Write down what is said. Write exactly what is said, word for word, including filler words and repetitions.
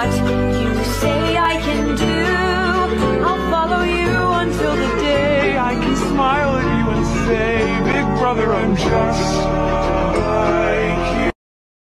what you say I can do. I'll follow you until the day I can smile at you and say, Big brother, I'm just